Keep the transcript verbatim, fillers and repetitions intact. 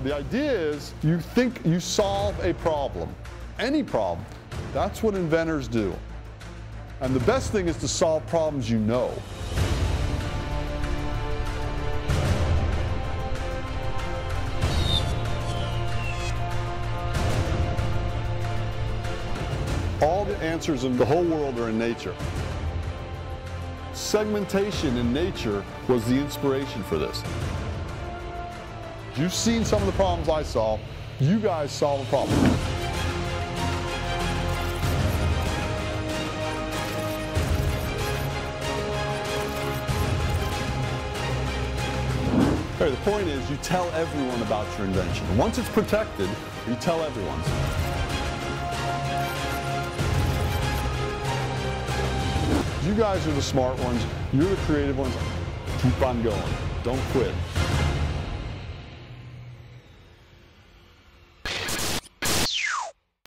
the idea is you think you solve a problem, any problem. That's what inventors do. And the best thing is to solve problems you know. All the answers in the whole world are in nature. Segmentation in nature was the inspiration for this. You've seen some of the problems I solve. You guys solve a problem. Okay, the point is you tell everyone about your invention. Once it's protected, you tell everyone. You guys are the smart ones. You're the creative ones. Keep on going. Don't quit.